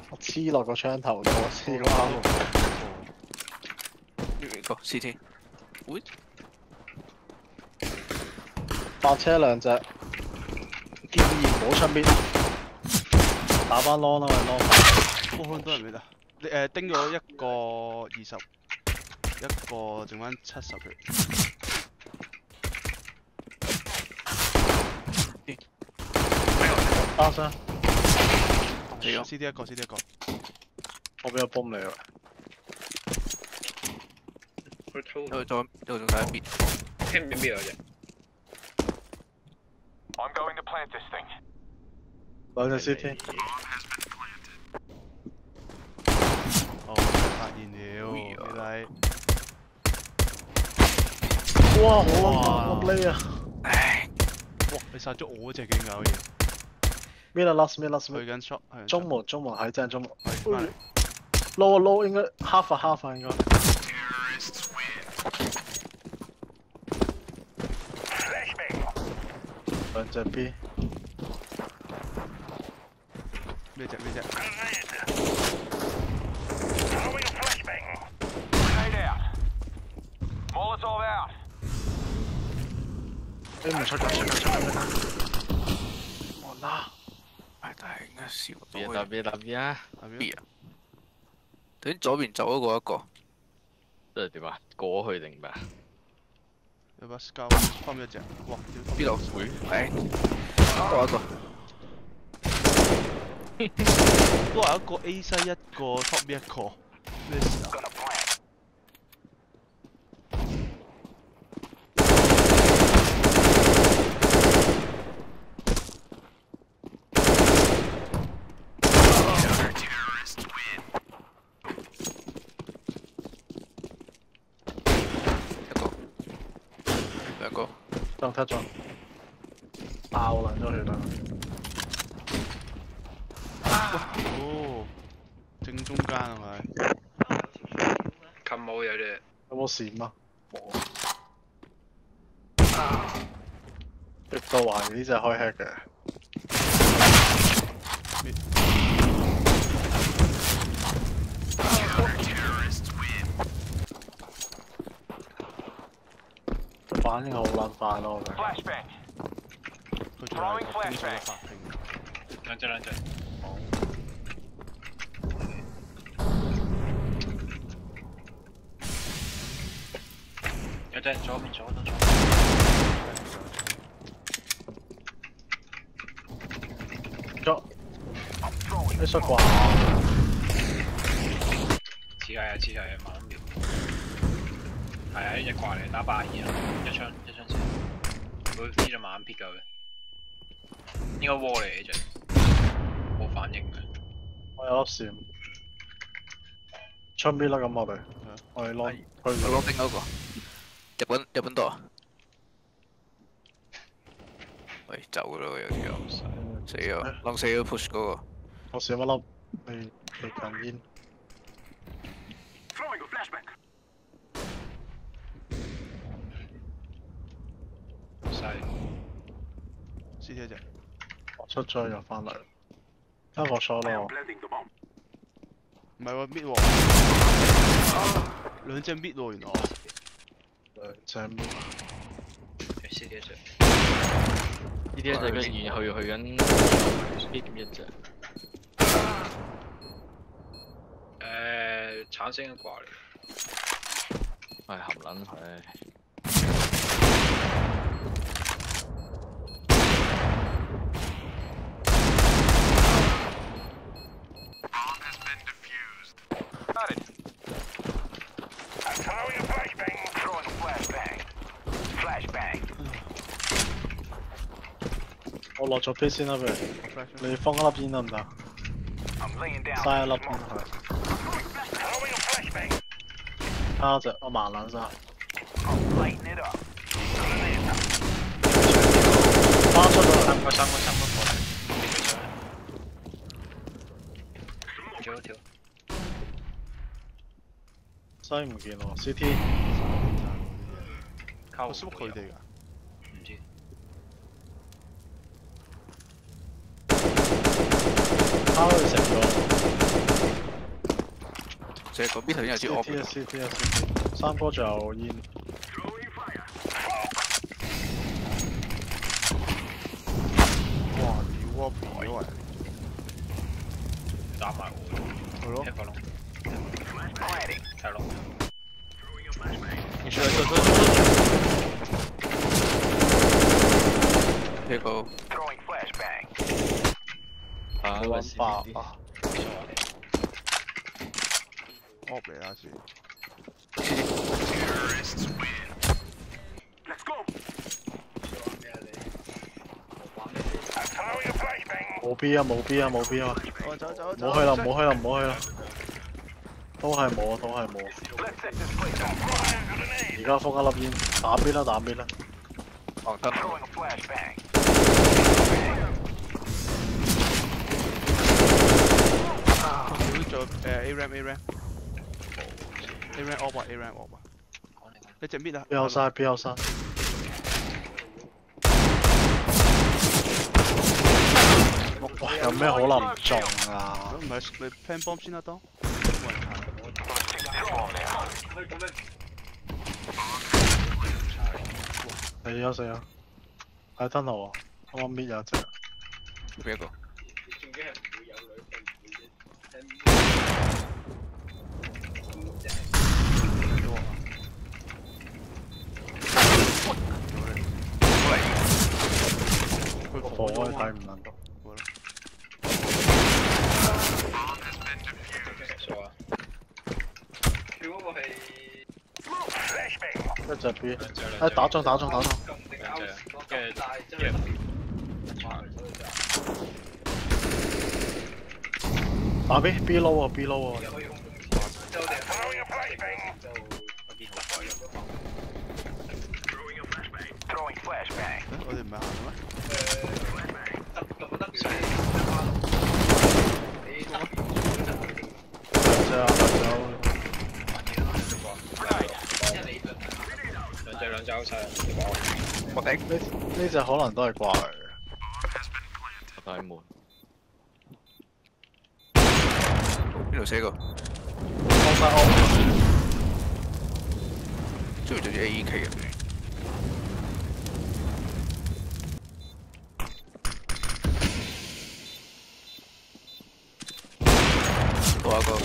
我黐落個槍頭度，我黐個啱路。 呢個 CT， 喂， 白車兩隻，建議唔好出邊，打翻 long 啦，喂 long。 好多人未得，你叮咗一個20，一個剩翻70血。 打傷。 CD 一個，CD 一個。 我俾個 bomb 你啦。 佢仲睇一邊，聽唔邊有隻。 I'm going to plant this thing. 兩隻 CT。 哦，發現了，你睇。 哇！好撚啊！ 唉， 哇！你殺咗我嗰隻勁㗎，好似。 咩啦 last 咩 last 去咩？ 緊 shot， 中門喺正中門。 係翻嚟。 low 應該 half 應該。兩隻 B。 咩隻？ Grenade out. Molotov out. 你唔出緊。我啦。 但係應該笑到別啊！ 邊啊？頭先左邊走嗰個一個， 即係點啊？過去定咩啊？ 有把 scout 分一隻，哇！ 邊度？會係多一個。 都係一個 A 西一個 top B 一個，咩事啊？ 兩個， 撞踢撞，爆撚咗血啦！ 哦，正中間係咪？ 近冇有隻， 有冇閃啊？冇。極度懷疑呢隻開 hack 嘅。反應好撚快咯，我覺得。 Flashbang. 佢仲係經常嘅白屏。 兩隻。有隻左邊左都左。 咗。你出啩？ 似係慢秒。係啊，呢隻掛嚟打82啊，一槍先，佢飛咗慢 P 夠嘅，應該窩嚟嘅隻，冇反應嘅。 我有粒閃，出邊啦咁我哋攞定嗰個，日本度啊！喂，走咯有條友，死咗，掕死咗 push 嗰個。 我閃一粒，你近煙。 Throwing a flashbang. ，CT 一隻。 我出咗又翻嚟，一個錯咯。 唔係喎，mid 喎，兩隻 mid 喎原來。 兩隻 mid。 CT 一隻。 呢啲一隻跟住去緊 speed 咁一隻。 橙色嘅掛嚟。 係含撚係。 Got it. I'm throwing a flashbang. Throwing a flashbang. Flashbang. 我落咗 P 先啦，不如你放一粒煙得唔得？ I'm laying down. 嘥一粒煙佢。 Throwing a flashbang. 蝦隻我盲撚晒。 I'm lighting it up. 翻出咗三個過嚟。跳。 西唔見喎 ，CT。 靠縮佢哋㗎。 唔知。 拋佢成咗。 射嗰邊頭先有支 CT 啊 CT 啊 CT，三哥就煙。 哇！屌啊！變咗喂！ 打埋我。 係咯。 一個窿。係咯。 你出來出。 呢個啊， 我揾爆啊！ off 嚟啦先。 冇 B 啊冇 B 啊冇 B 啊！ 走走唔好去啦唔好去啦唔好去啦！都係冇啊都係冇。而家封一粒煙，打邊啦打邊啦。 哦得。 做A ram A ram A ram off 啊 A ram off 啊！你隻 mid 啊？ 標晒標晒。哇！有咩可能唔中啊？ 唔係咪 plan bomb 先啦當。 死啊死啊！喺吞路啊！啱啱搣有隻。 邊一個？ 佢火我睇唔撚到。一隻 B， 哎打中。打 B low 啊 B low 啊。 我哋唔係行咩？ 兩隻好晒。 我頂。 呢隻可能都係掛嚟嘅。 大門。 邊度寫個？ 放晒 O。 中意做住 AEK 入面。掛個。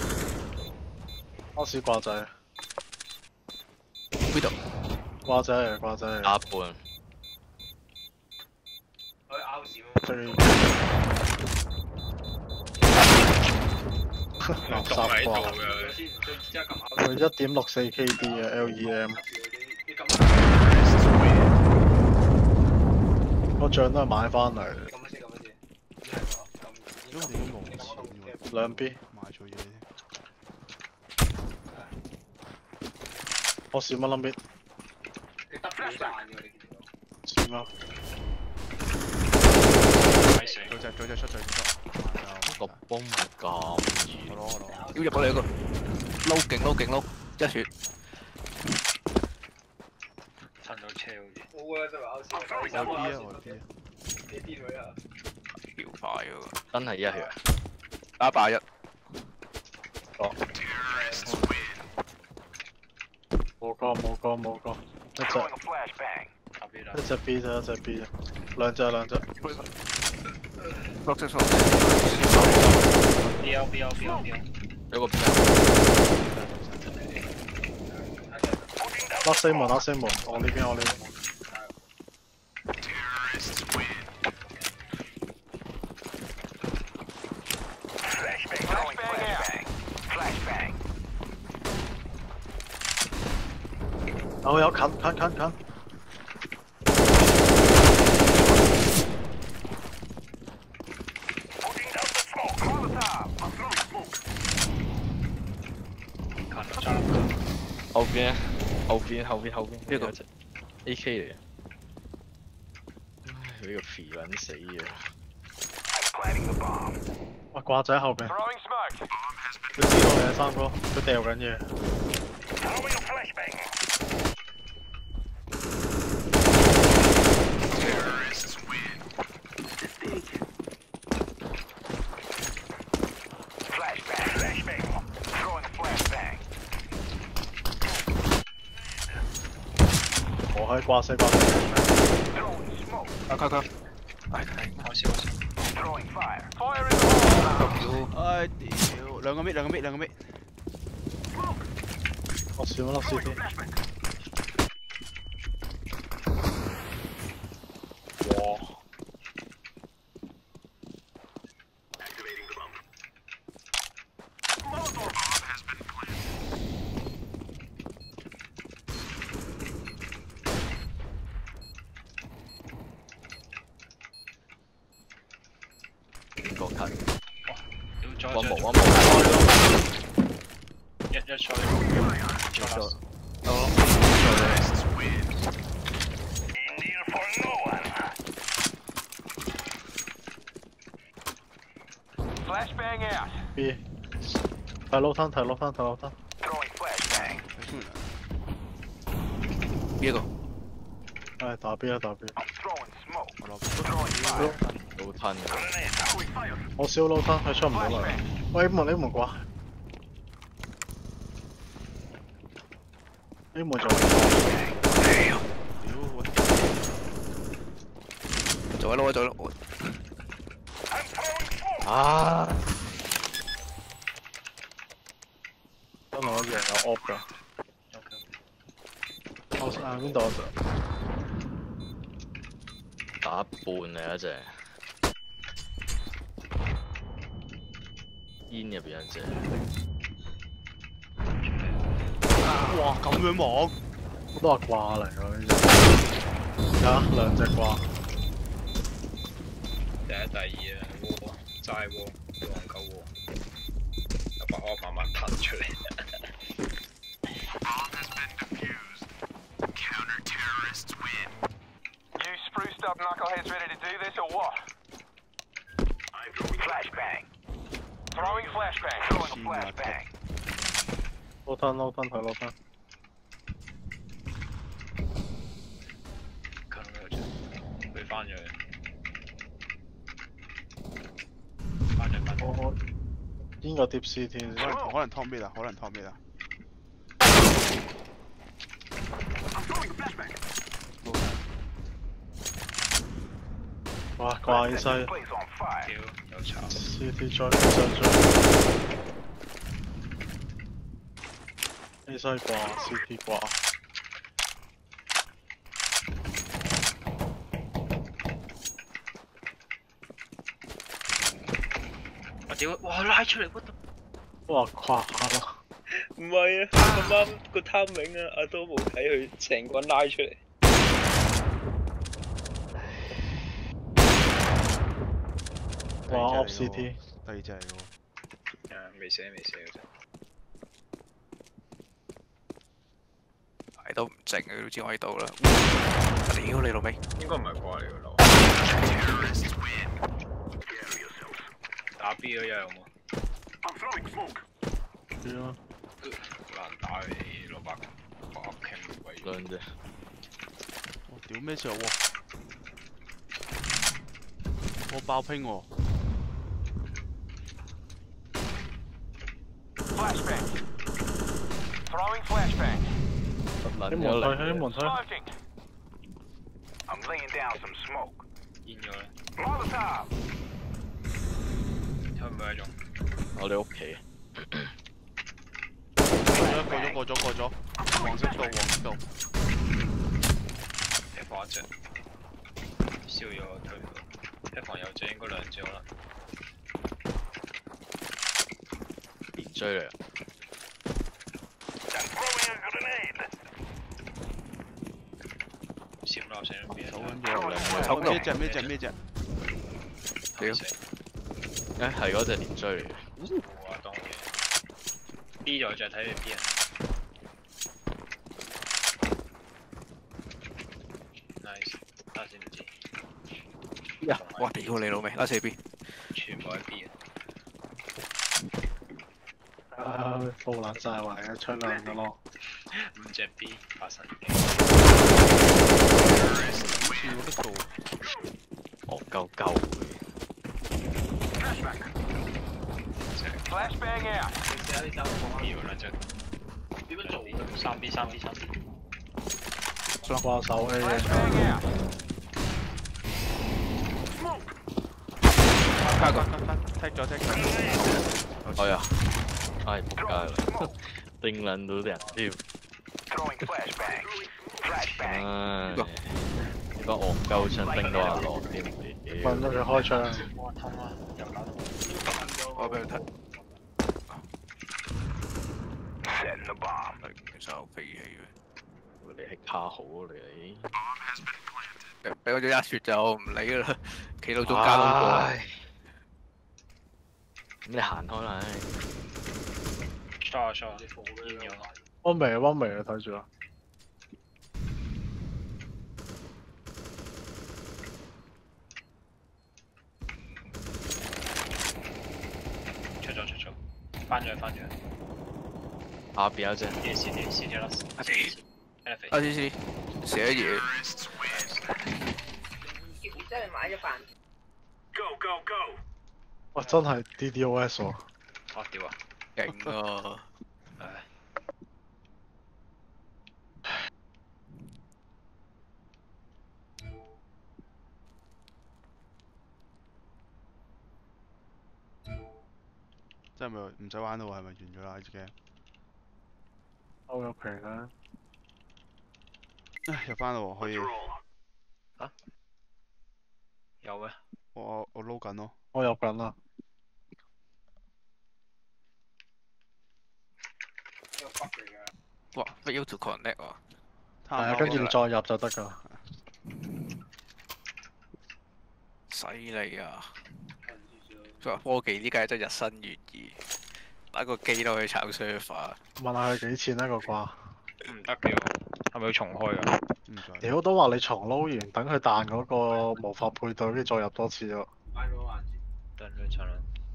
屙屎掛仔。 邊度？ 掛仔嚟掛仔嚟。 打半。 最垃圾掛。佢1.64 KD 嘅 LEM。個醬都係買翻嚟。 因為點解冇錢喎？ 兩 B。 買錯嘢添。 我閃乜撚 B？ 閃啊！ 做隻出最多。 個幫唔咁易。 我攞。 要入過嚟一個。撈勁，一血。 趁到車好似。 我 B 啊我 B 啊。 條快嗰個。 真係一血。 打101。 哦。冇個，一隻 B 啫，一隻 B 啫，兩隻。 落隻數。 BL。 有個 B。 拉四門，我呢邊。有近。 後邊呢個隻 AK 嚟嘅，呢個肥撚死嘅。 哇掛仔後邊，佢知道你係三哥，佢掉緊嘢。 可以掛死掛死。 佢， 我笑。 Throwing fire. Fire in the hole. 唉屌，兩個搣。 我少粒 CT。哇！ 個近， 要溫毛， 一賽錯， Indeed for no one. Flashbang out. B， 睇樓梯。 Throwing flashbang. 邊一個？ 係打 B 啊打 B。 I'm throwing smoke. 我落 Throwing fire. 老吞嘅， Grenade. Throwing fire. 我少樓梯，佢出唔到嚟。喂，門掛。呢門就屌喂， 做咗， I'm throwing smoke. 啊！ 真係我贏有 op 㗎。我邊度就打半嚟一隻，煙入邊一隻， 哇咁樣望， 我都話掛嚟㗎呢隻。啊，兩隻掛。 第一、第二啊，窩齋窩，黃狗窩，有把殼慢慢噴出嚟。 You spruced up knuckleheads ready to do this or what? I'm throwing flashbang. Throwing flashbang. Throwing a flashbang. 撈吞睇撈吞。 近佢啫，佢翻咗去。 我邊個碟 CT 先？ 可能湯咩啦， I'm throwing a flashbang. 哇，掛 A 西 Place on fire. 屌，有炒。 ，CT 追 A 西掛 ，CT 掛。 我屌，哇拉出嚟，what the？ 哇，掛啦！ 唔係啊，咁啱個 timing 啊，阿都冇睇佢成個人拉出嚟。 哇 ，op CT。 第二隻嚟嘅喎， 未寫嘅啫。 係都唔靜嘅，都知我喺度啦。屌你老味！ 應該唔係掛嚟嘅咯。打 B 嗰有冇？ I'm throwing smoke. 點啊？ 難打你攞把傾位。 兩隻， 我屌咩時候喎？我爆拼喎！ Flashbang. Throwing flashbang. 撚啲門咗推，啲門推。 Smoking. I'm laying down some smoke. 煙咗咧， Molotov. 睇唔睇中？ 我哋屋企。 過咗，黃色道， 踢房一隻，燒咗推唔到。踢房有隻應該兩隻啦。 連追嚟啊！ I'm throwing a grenade. 閃落成邊走緊啊！ 咗咩隻？ 屌！ 係嗰隻連追嚟嘅。 哇，當嘢 B 咗就睇你 B 人。nice， 打先唔知。 哇！屌你老味，拉4B。 全部係 B 嘅。 啊，爆爛晒埋嘅，出兩個咯。 5隻 B 發神經。 冇得做。 戇鳩鳩嘅。 Flashbang out. 要兩隻。點樣做？3B。 咯。 掛手 A 嘅， 加個踢咗。 哎呀，唉仆街啦，叮撚到啲人屌，唉，呢班戇鳩槍叮到阿樂添，屌， 問咗佢開槍， 哇痛啊！又搞到我俾佢睇。 Setting the bomb. 其實好飛起嘅， 你係卡好啊你， 俾我咗一血就唔理噶啦，企到中間都過。 唉，咁你行開啦，唉， short 煙咗。 溫眉溫眉啊，睇住啊！ 出咗，翻咗。 下邊有隻， 試咗啦。 啊！知寫嘢。 真係買咗飯。 Go, go, go. 哇，真係 DDOS 喎！ 我屌啊！ 勁啊！ 唉， 真係咪唔使玩到係咪完咗啦？呢隻 game？ 收咗皮啦， 唉，入翻啦喎，可以。 有咩？ 我撈緊咯。 我入緊啦。 哇 ！fail to connect 喎。 係啊，跟住你再入就得㗎。 犀利啊！佢話科技呢家真係日新月異，打個機都可以炒 server。 問下佢幾錢一個掛？ 唔得嘅喎，係咪要重開㗎？ 唔該。 屌都話你重撈完，等佢彈嗰個無法配對，跟住再入多次咯。 等咗陣啦。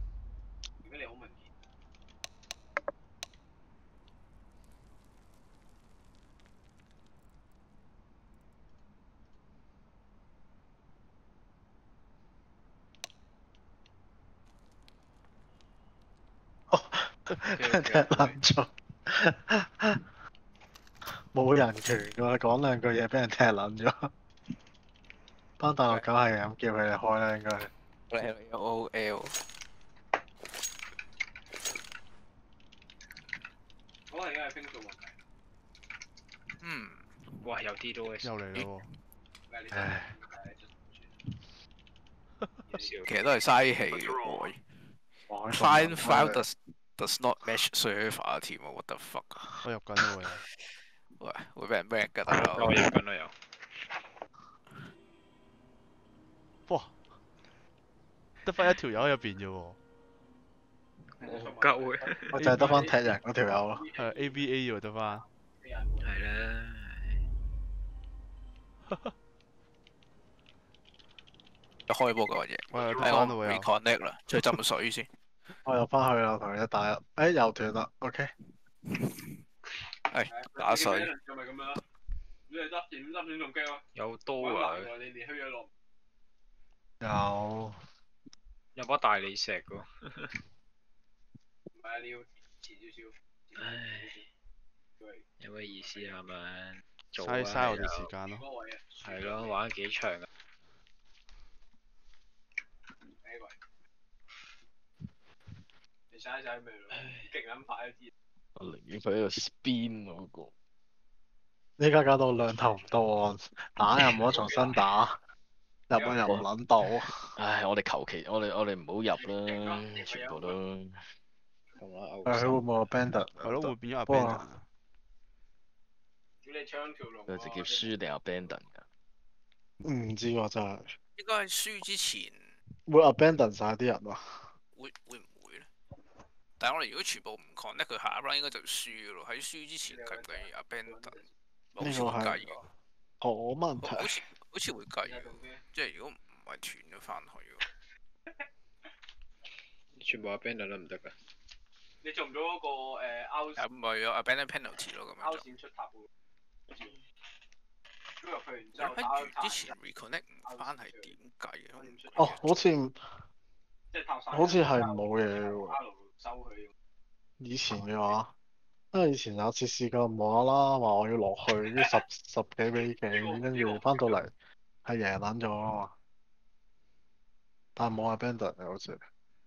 踢撚咗，冇人權㗎，講兩句嘢俾人踢撚咗。班大陸狗係咁叫佢哋開啦，應該。 LOL。 可能而家係拼數問題。 嗯。 哇！有啲都又嚟啦喎！ 唉， 其實都係嘥氣嘅喎。 玩 Find file does not match server 添喎，what the fuck？ 我入緊啦喎又。 喂，會俾人 ban 㗎大佬。 我入緊啦又。 哇！得翻一條友喺入邊啫喎。 冇鳩嘅。 我就係得翻踢人嗰條友咯。 係 ABA 喎得翻。 係啦。 開波嘅嘢。 我又得睇我翻啦喎又。 reconnect 啦，出去浸水先。 我入翻去啦，同佢一打一。誒又斷啦，OK。 係打水。 有刀啊！ 有。 有把大理石㗎。唉，有咩意思啊？係咪？做啊！ 嘥我哋時間咯。 係咯，玩得幾長啊！ 我寧願佢喺度 spin 嗰個。 依家搞到兩頭唔到岸，打又冇得重新打，入又唔撚到。 唉，我哋求其，我哋唔好入啦，全部都。 佢會唔會 abandon？ 係咯，會變咗 abandon 啊！ 佢直接輸定 abandon 㗎？ 唔知喎真係。 應該係輸之前會 abandon 晒啲人啊？ 會唔會咧？但係我哋如果全部唔 connect 佢下一 round 應該就輸嘅咯。喺輸之前計唔計 abandon？好似會計嘅。 好問題。 好似會計嘅，即係如果唔係斷咗翻去喎。 全部 abandon 都唔得㗎。 你做唔到嗰個out？ 唔係有 abandon penalty 咯咁樣就。 線出塔喎。 喺之前 reconnect 唔翻係點計嘅？ 哦，好似係冇嘢喎。以前嘅話， 因為以前有次試過無啦啦話我要落去，跟住十幾比幾，跟住翻到嚟係贏撚咗啊嘛，但係冇 abandon 嘅好似。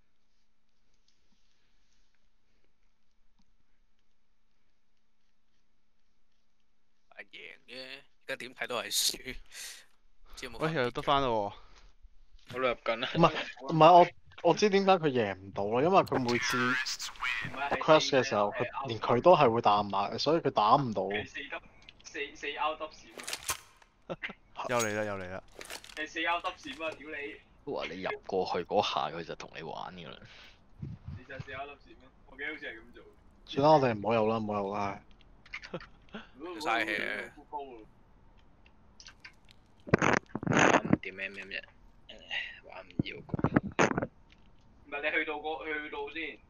係贏啫，而家點睇都係輸。知冇？ 喂，又得翻啦喎！ 我入緊啦。 唔係我知點解佢贏唔到啦，因為佢每次 crash 嘅時候，佢連佢都係會彈埋，所以佢打唔到。 四 out 得閃啊！ 又嚟啦，又嚟啦！ 你四 out 得閃啊！屌你！ 都話你入過去嗰下，佢就同你玩㗎啦。 你就四 out 得閃啊！我記得好似係咁做。 算啦，我哋唔好有啦，唔好有啦。 嘥氣啊！ 玩唔掂 MM 啫，玩唔要。 唔係你去到先。